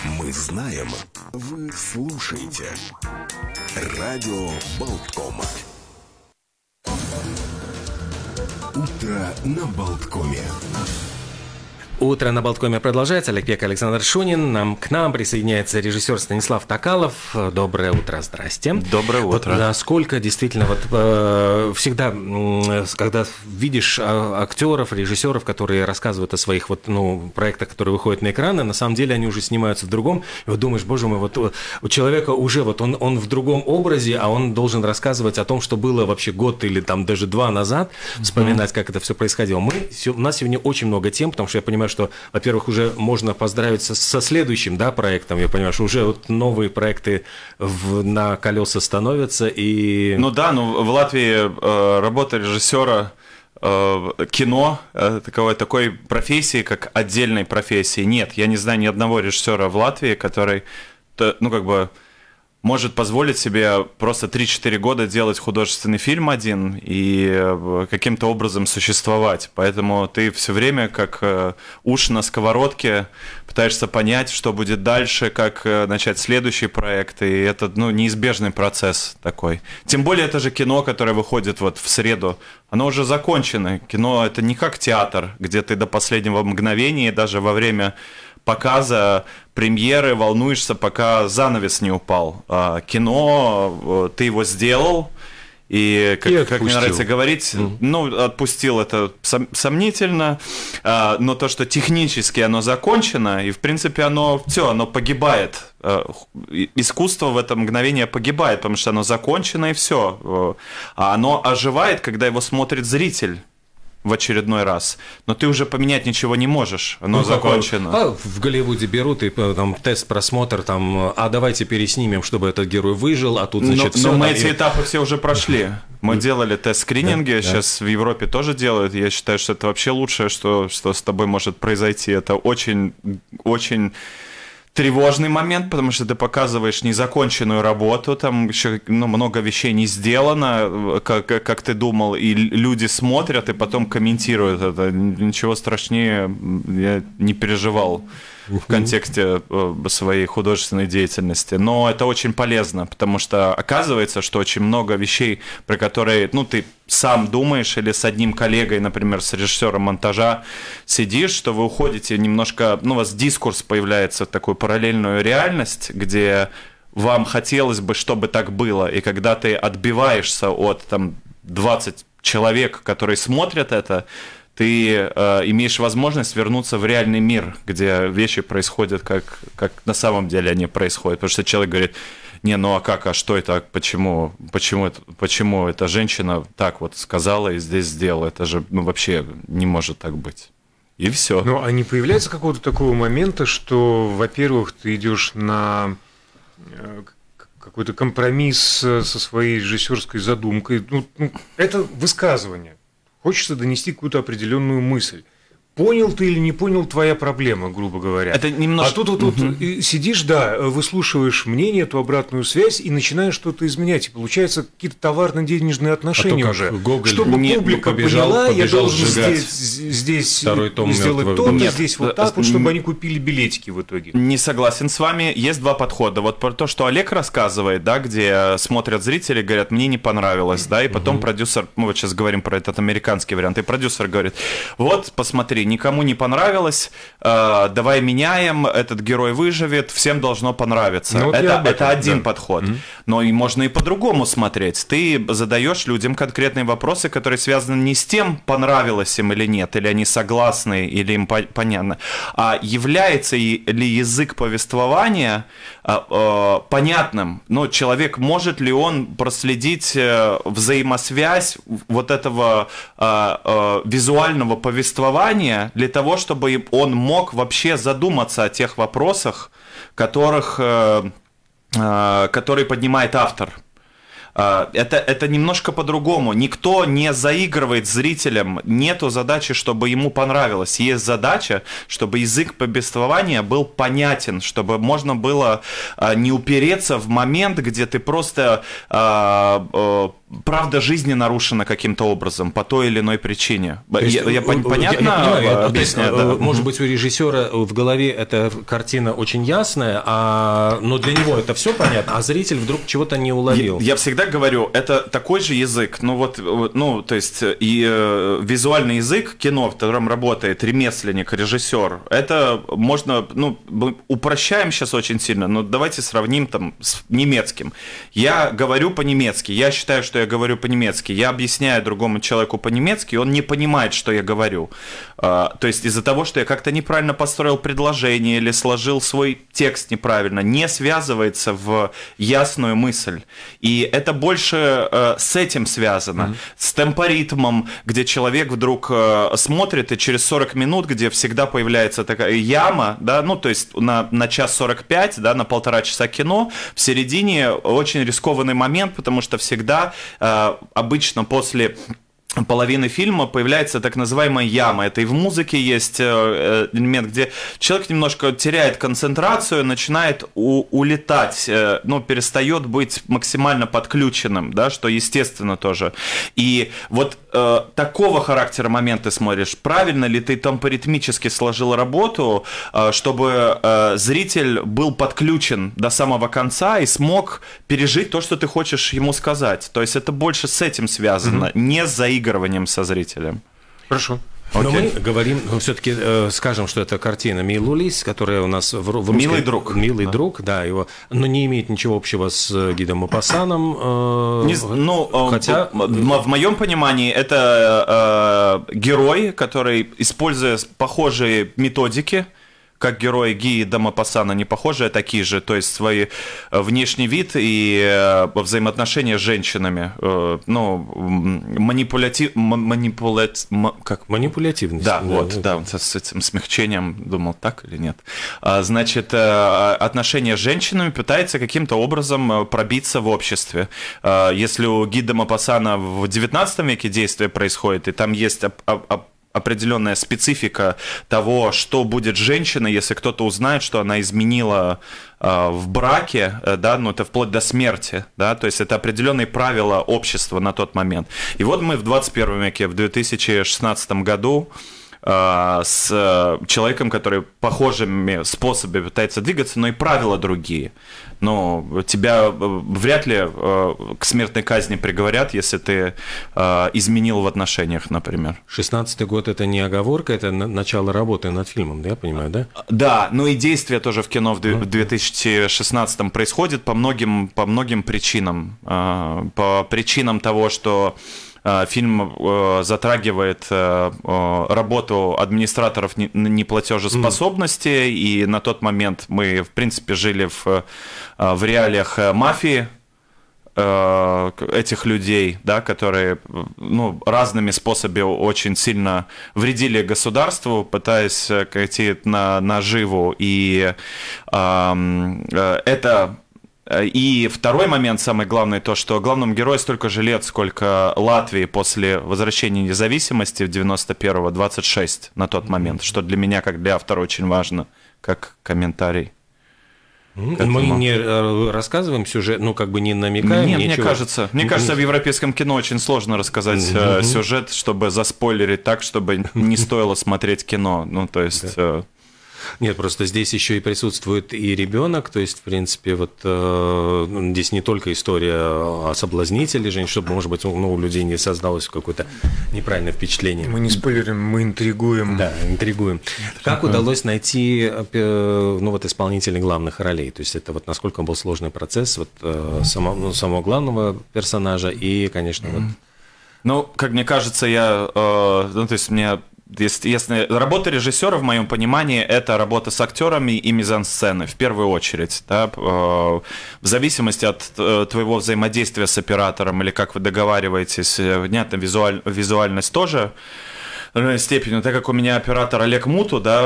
Мы знаем, вы слушаете. Радио Болткома. Утро на Болткоме. Утро на Болткоме продолжается. Олег Пек, Александр Шунин. К нам присоединяется режиссер Станислав Токалов. Доброе утро, здрасте. Доброе утро. Вот насколько действительно всегда, когда видишь актеров, режиссеров, которые рассказывают о своих проектах, которые выходят на экраны, на самом деле они уже снимаются в другом. И вот думаешь, боже мой, у человека уже он в другом образе, а он должен рассказывать о том, что было вообще год или там даже 2 назад, вспоминать, как это все происходило. У нас сегодня очень много тем, потому что я понимаю, что, во-первых, уже можно поздравить со следующим проектом. Я понимаю, что уже новые проекты на колеса становятся. И... в Латвии работа режиссера кино такой профессии, как отдельной профессии, нет. Я не знаю ни одного режиссера в Латвии, который, может позволить себе просто 3-4 года делать художественный фильм один и каким-то образом существовать. Поэтому ты все время как уж на сковородке пытаешься понять, что будет дальше, как начать следующий проект. И это неизбежный процесс такой. Тем более это же кино, которое выходит в среду. Оно уже закончено. Кино – это не как театр, где ты до последнего мгновения, даже во время показа, премьеры волнуешься, пока занавес не упал. Кино, ты его сделал, и как мне нравится говорить, отпустил это сомнительно, но то, что технически оно закончено, и в принципе оно погибает. Искусство в это мгновение погибает, потому что оно закончено и все. А оно оживает, когда его смотрит зритель в очередной раз. Но ты уже поменять ничего не можешь. Оно закончено. В Голливуде берут и там тест, просмотр, давайте переснимем, чтобы этот герой выжил, а тут, значит, все. Но мы эти этапы все уже прошли. Мы делали тест-скрининги, сейчас в Европе тоже делают. Я считаю, что это вообще лучшее, что с тобой может произойти. Это очень, очень тревожный момент, потому что ты показываешь незаконченную работу, там еще много вещей не сделано, как ты думал, и люди смотрят и потом комментируют это. Ничего страшнее я не переживал в контексте своей художественной деятельности. Но это очень полезно, потому что оказывается, что очень много вещей, про которые ты сам думаешь, или с одним коллегой, например, с режиссером монтажа сидишь, что вы уходите немножко, у вас дискурс появляется в такую параллельную реальность, где вам хотелось бы, чтобы так было, и когда ты отбиваешься от 20 человек, которые смотрят это, ты имеешь возможность вернуться в реальный мир, где вещи происходят как на самом деле они происходят. Потому что человек говорит, что это, почему эта женщина так сказала и здесь сделала, это же вообще не может так быть. И все. А не появляется какого-то такого момента, что, во-первых, ты идешь на какой-то компромисс со своей режиссерской задумкой, это высказывание. Хочется донести какую-то определенную мысль. Понял ты или не понял, твоя проблема, грубо говоря. Это немножко... А тут сидишь, выслушиваешь мнение, эту обратную связь и начинаешь что-то изменять. И получается какие-то товарно-денежные отношения уже. Гоголь чтобы публика поняла, я должен здесь сделать то-то, здесь так, чтобы они купили билетики в итоге. Не согласен с вами. Есть 2 подхода. Про то, что Олег рассказывает, где смотрят зрители, говорят, мне не понравилось, и потом продюсер, мы сейчас говорим про этот американский вариант, и продюсер говорит, посмотри, никому не понравилось, давай меняем, этот герой выживет, всем должно понравиться. Это один подход. Но и можно и по-другому смотреть. Ты задаешь людям конкретные вопросы, которые связаны не с тем, понравилось им или нет, или они согласны, или им понятно, а является ли язык повествования понятным. Человек, может ли он проследить взаимосвязь этого визуального повествования для того, чтобы он мог вообще задуматься о тех вопросах, которые поднимает автор. Это немножко по-другому. Никто не заигрывает с зрителем. Нету задачи, чтобы ему понравилось. Есть задача, чтобы язык повествования был понятен, чтобы можно было не упереться в момент, где ты просто правда жизни нарушена каким-то образом по той или иной причине. Понятно? Объясняю, да. Может быть, у режиссера в голове эта картина очень ясная, но для него это все понятно, а зритель вдруг чего-то не уловил. Я всегда говорю, это такой же язык, то есть и визуальный язык кино, в котором работает ремесленник, режиссер, это можно, мы упрощаем сейчас очень сильно, но давайте сравним там с немецким. Я говорю по-немецки, я считаю, что я говорю по-немецки, я объясняю другому человеку по-немецки, он не понимает, что я говорю. То есть из-за того, что я как-то неправильно построил предложение или сложил свой текст неправильно, не связывается в ясную мысль. И это больше с этим связано, с темпоритмом, где человек вдруг смотрит, и через 40 минут, где всегда появляется такая яма, да, то есть на час 45, да, на 1,5 часа кино, в середине очень рискованный момент, потому что всегда обычно после половины фильма появляется так называемая яма. Это и в музыке есть элемент, где человек немножко теряет концентрацию, начинает улетать, перестает быть максимально подключенным, да, что естественно тоже. И вот такого характера момент ты смотришь, правильно ли ты темпоритмически сложил работу, чтобы зритель был подключен до самого конца и смог пережить то, что ты хочешь ему сказать. То есть это больше с этим связано, не с заигрыванием со зрителем. Хорошо. Но мы говорим, все-таки скажем, что это картина «Милулис», которая у нас в русской... «Милый друг». «Милый друг», да, его, но не имеет ничего общего с Гидом Мопассаном. Хотя... В моем понимании это герой, который, используя похожие методики, как герои Ги и де Мопассана, не похожие, а такие же, то есть свой внешний вид и взаимоотношения с женщинами, манипулятивность. Да, с этим смягчением, думал, так или нет. Значит, отношения с женщинами пытается каким-то образом пробиться в обществе. Если у Ги де Мопассана в 19 веке действие происходит, и там есть определенная специфика того, что будет с женщиной, если кто-то узнает, что она изменила в браке, да, это вплоть до смерти, да, то есть это определенные правила общества на тот момент. И вот мы в 21 веке, в 2016 году, с человеком, который похожими способами пытается двигаться, но и правила другие. Но тебя вряд ли к смертной казни приговорят, если ты изменил в отношениях, например. 16-й год – это не оговорка, это начало работы над фильмом, да, я понимаю, да? Да, но и действие тоже в кино в 2016 происходит по многим причинам. По причинам того, что фильм затрагивает работу администраторов неплатежеспособности, и на тот момент мы, в принципе, жили в реалиях мафии этих людей, да, которые разными способами очень сильно вредили государству, пытаясь идти на наживу. И это... И второй момент, самый главный, то, что главному герою столько же лет, сколько Латвии после возвращения независимости в 91-го, 26 на тот момент, что для меня, как для автора, очень важно, как комментарий. Мы не рассказываем сюжет, не намекаем. Нет, мне кажется, в европейском кино очень сложно рассказать сюжет, чтобы заспойлерить так, чтобы не стоило смотреть кино. То есть... Нет, просто здесь еще и присутствует и ребенок, то есть, в принципе, здесь не только история о соблазнителе женщин, чтобы, может быть, у людей не создалось какое-то неправильное впечатление. Мы не спойлерим, мы интригуем. Да, интригуем. Как удалось найти исполнителей главных ролей? То есть, это насколько был сложный процесс самого главного персонажа и, конечно, как мне кажется, если работа режиссера, в моем понимании, это работа с актерами и мизансцены, в первую очередь. Да? В зависимости от твоего взаимодействия с оператором или как вы договариваетесь, понятно, визуальность тоже в равной степени, так как у меня оператор Олег Муту, да,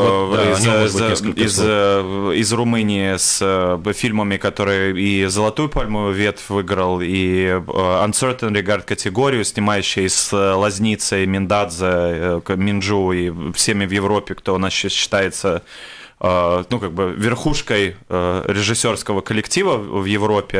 из Румынии с фильмами, которые и «Золотую пальмовую ветвь» выиграл, и «Uncertain Regard» категорию, снимающий с Лозницей, Миндадзе, Минджу и всеми в Европе, кто у нас сейчас считается ну, как бы верхушкой режиссерского коллектива в Европе,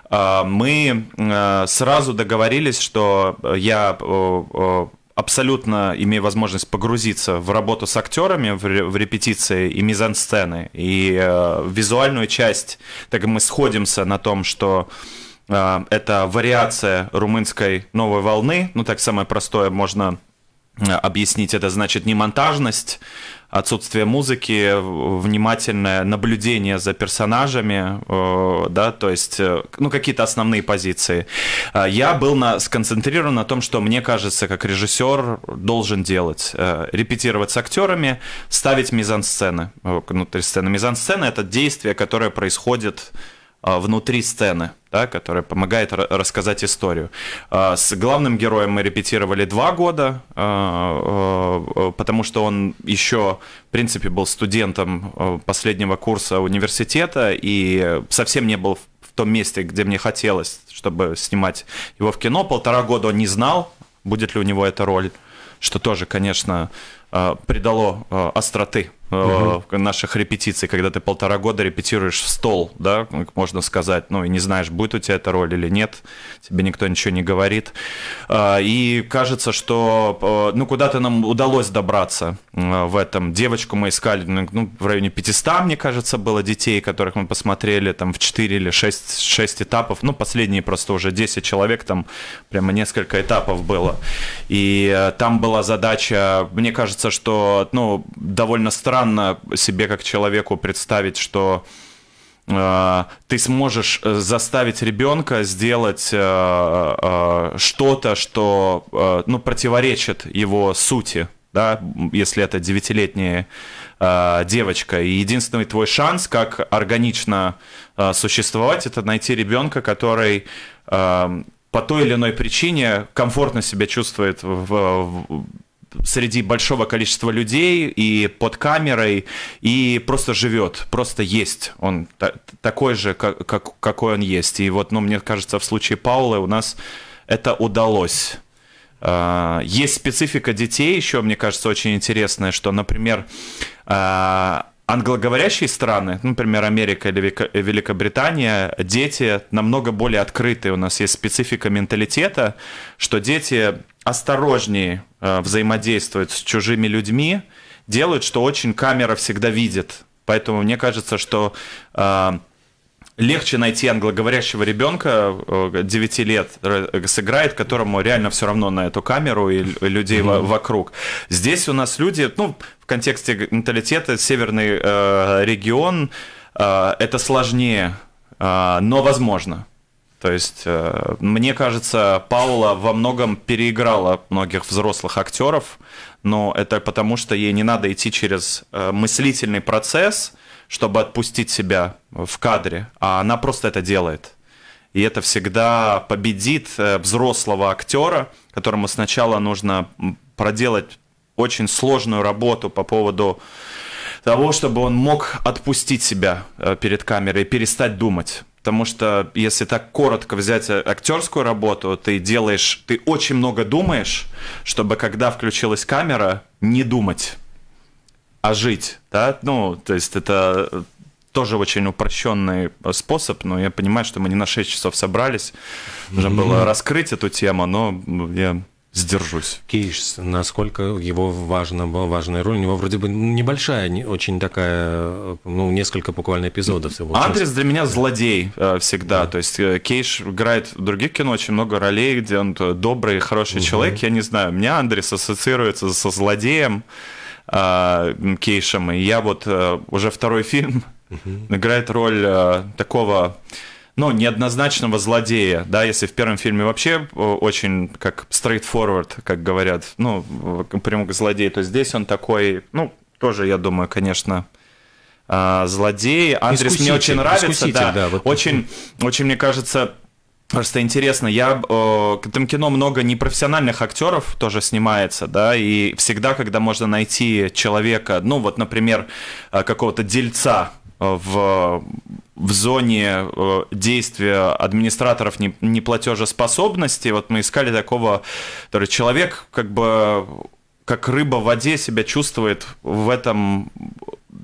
мы сразу договорились, что я абсолютно имею возможность погрузиться в работу с актерами, в репетиции и мизансцены, и визуальную часть. Так мы сходимся на том, что это вариация румынской новой волны, ну так самое простое можно объяснить, это значит не монтажность, отсутствие музыки, внимательное наблюдение за персонажами, да, то есть, ну, какие-то основные позиции. Я был сконцентрирован на том, что, мне кажется, как режиссер должен делать. Репетировать с актерами, ставить мизансцены внутри сцены. Мизансцена – это действие, которое происходит внутри сцены, да, которая помогает рассказать историю. С главным героем мы репетировали 2 года, потому что он еще, в принципе, был студентом последнего курса университета и совсем не был в том месте, где мне хотелось, чтобы снимать его в кино. 1,5 года он не знал, будет ли у него эта роль, что тоже, конечно, придало остроты наших репетиций, когда ты 1,5 года репетируешь в стол, да, можно сказать, ну и не знаешь, будет у тебя эта роль или нет, тебе никто ничего не говорит. И кажется, что, ну, куда-то нам удалось добраться в этом. Девочку мы искали, ну, в районе 500, мне кажется, было детей, которых мы посмотрели там в 4 или 6 этапов, ну, последние просто уже 10 человек, там прямо несколько этапов было. И там была задача, мне кажется, что, ну, довольно странно себе как человеку представить, что ты сможешь заставить ребенка сделать что-то, что, ну, противоречит его сути, да, если это 9-летняя девочка. И единственный твой шанс, как органично существовать, это найти ребенка, который по той или иной причине комфортно себя чувствует среди большого количества людей и под камерой, и просто живет, просто есть. Он такой же, какой он есть. И вот, ну, мне кажется, в случае Паулы у нас это удалось. Есть специфика детей еще, мне кажется, очень интересная, что, например, англоговорящие страны, например, Америка или Великобритания, дети намного более открытые. У нас есть специфика менталитета, что дети осторожнее взаимодействуют с чужими людьми, делают, что очень камера всегда видит. Поэтому мне кажется, что легче найти англоговорящего ребенка 9 лет сыграет, которому реально все равно на эту камеру и людей вокруг. Здесь у нас люди, ну, в контексте менталитета, северный регион, это сложнее, но возможно. То есть, мне кажется, Паула во многом переиграла многих взрослых актеров, но это потому, что ей не надо идти через мыслительный процесс, чтобы отпустить себя в кадре, а она просто это делает. И это всегда победит взрослого актера, которому сначала нужно проделать очень сложную работу по поводу того, чтобы он мог отпустить себя перед камерой и перестать думать. Потому что если так коротко взять актерскую работу, ты очень много думаешь, чтобы когда включилась камера, не думать, а жить, да? Ну, то есть это тоже очень упрощенный способ, но я понимаю, что мы не на 6 часов собрались, нужно было раскрыть эту тему, но я сдержусь. Кейш, насколько его важная роль? У него вроде бы небольшая, очень такая, ну, несколько буквально эпизодов. Андрес для меня злодей всегда. Да. То есть Кейш играет в других кино очень много ролей, где он добрый, хороший человек. Я не знаю, у меня Андрес ассоциируется со злодеем Кейшем. И я вот уже второй фильм играет роль такого... Ну, неоднозначного злодея, да, если в первом фильме вообще очень как straightforward, как говорят, ну, прям злодей, то здесь он такой, ну, тоже, я думаю, конечно, злодей. Андрес мне очень нравится, да, вот. очень, мне кажется, просто интересно, там кино много непрофессиональных актеров тоже снимается, да, и всегда, когда можно найти человека, ну, вот, например, какого-то дельца в зоне действия администраторов неплатежеспособности, вот мы искали такого, который человек как бы как рыба в воде себя чувствует в этом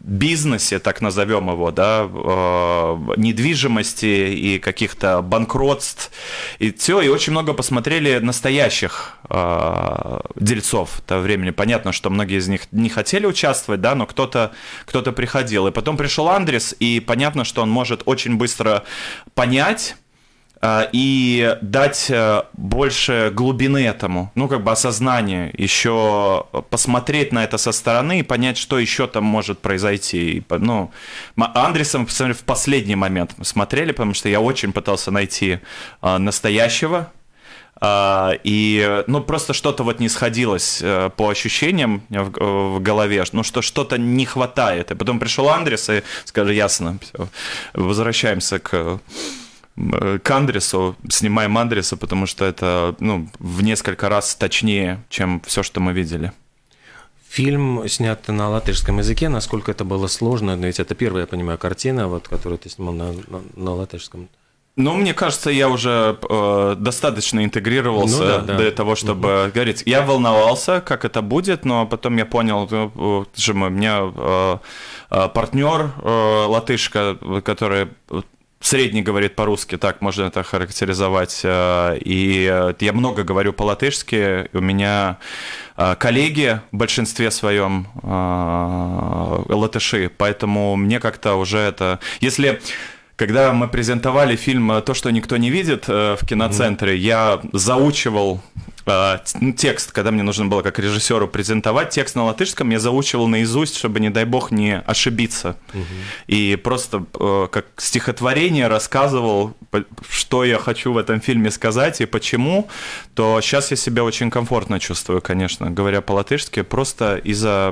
бизнесе, так назовем его, да, недвижимости и каких-то банкротств, и все, и очень много посмотрели настоящих дельцов того времени. Понятно, что многие из них не хотели участвовать, да, но кто-то приходил. И потом пришел Андрес, и понятно, что он может очень быстро понять и дать больше глубины этому, ну, как бы осознание, еще посмотреть на это со стороны и понять, что еще там может произойти. Ну, Андреса, в последний момент мы смотрели, потому что я очень пытался найти настоящего, и, ну, просто что-то вот не сходилось по ощущениям в голове, ну, что что-то не хватает. И потом пришел Андрес и сказал: ясно, все, возвращаемся к Андресу, снимаем Андреса, потому что это, ну, в несколько раз точнее, чем все, что мы видели. Фильм снят на латышском языке. Насколько это было сложно? Ведь это первая, я понимаю, картина, вот, которую ты снимал на латышском. Ну, мне кажется, я уже достаточно интегрировался до того, чтобы говорить. Я волновался, как это будет, но потом я понял, у меня партнер латышка, который средний говорит по-русски, так можно это характеризовать, и я много говорю по-латышски, у меня коллеги в большинстве своем латыши, поэтому мне как-то уже это... Когда мы презентовали фильм «То, что никто не видит» в киноцентре, я заучивал текст, когда мне нужно было как режиссеру презентовать текст на латышском, я заучивал наизусть, чтобы, не дай бог, не ошибиться. И просто как стихотворение рассказывал, что я хочу в этом фильме сказать и почему, то сейчас я себя очень комфортно чувствую, конечно, говоря по-латышски, просто из-за...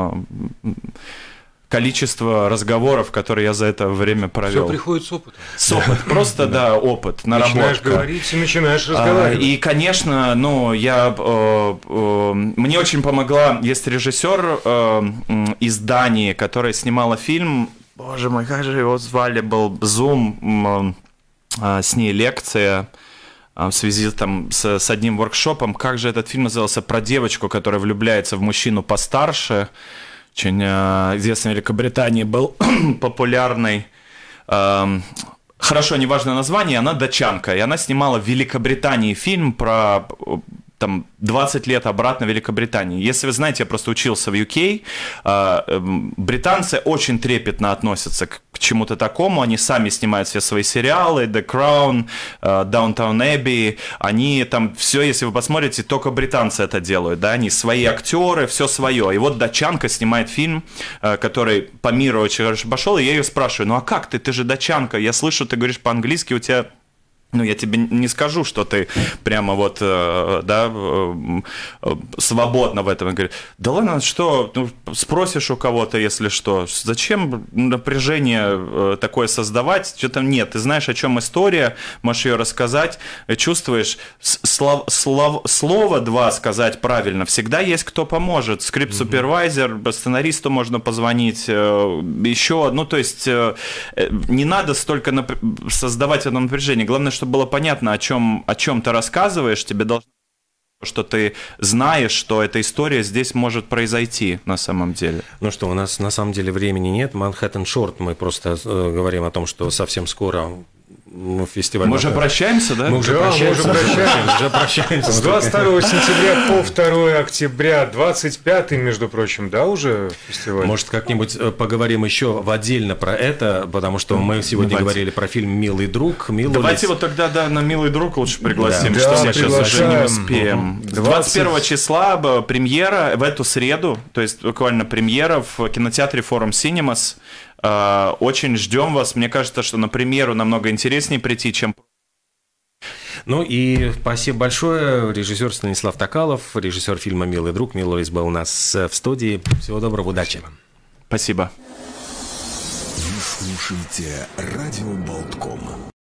количество разговоров, которые я за это время провел. Все приходит с опытом. С опытом. Просто, да, опыт, наработка. Начинаешь говорить и начинаешь разговаривать. И, конечно, ну, мне очень помогла, есть режиссер из Дании, которая снимала фильм, боже мой, как же его звали, был Zoom, с ней лекция в связи там с одним воркшопом. Как же этот фильм назывался? Про девочку, которая влюбляется в мужчину постарше. Очень известный в Великобритании был популярный, хорошо, неважное название, она датчанка, и она снимала в Великобритании фильм про там 20 лет обратно в Великобритании. Если вы знаете, я просто учился в UK, британцы очень трепетно относятся к чему-то такому, они сами снимают все свои сериалы, The Crown, Downton Abbey, они там все, если вы посмотрите, только британцы это делают, да, они свои актеры, все свое. И вот датчанка снимает фильм, который по миру очень хорошо пошел, и я ее спрашиваю: ну а как ты же датчанка, я слышу, ты говоришь по-английски, у тебя... Ну, я тебе не скажу, что ты прямо вот, да, свободно в этом. Говорю: да ладно, что, ну, спросишь у кого-то, если что, зачем напряжение такое создавать, что там нет, ты знаешь, о чем история, можешь ее рассказать, чувствуешь, слово два сказать правильно, всегда есть кто поможет, скрипт-супервайзер, сценаристу можно позвонить, еще, ну, то есть не надо столько создавать это напряжение, главное, чтобы было понятно, о чем ты рассказываешь, тебе должно, что ты знаешь, что эта история здесь может произойти на самом деле. Ну что, у нас на самом деле времени нет. Манхэттен Шорт, мы просто говорим о том, что совсем скоро фестиваль. Мы уже прощаемся, да? Мы уже прощаемся. С 22 сентября по 2 октября, 25-й, между прочим, да, уже фестиваль? Может, как-нибудь поговорим еще отдельно про это, потому что мы сегодня говорили про фильм «Милый друг». Давайте вот тогда, да, на «Милый друг» лучше пригласим, да, что да, мы сейчас уже не успеем. 21 числа премьера, в эту среду, то есть буквально премьера в кинотеатре Forum Cinemas. Очень ждем вас. Мне кажется, что на премьеру намного интереснее прийти, чем... Ну и спасибо большое. Режиссер Станислав Токалов, режиссер фильма «Милый друг». Милорис был у нас в студии. Всего доброго, удачи вам. Спасибо. Вы слушаете радио Болтком.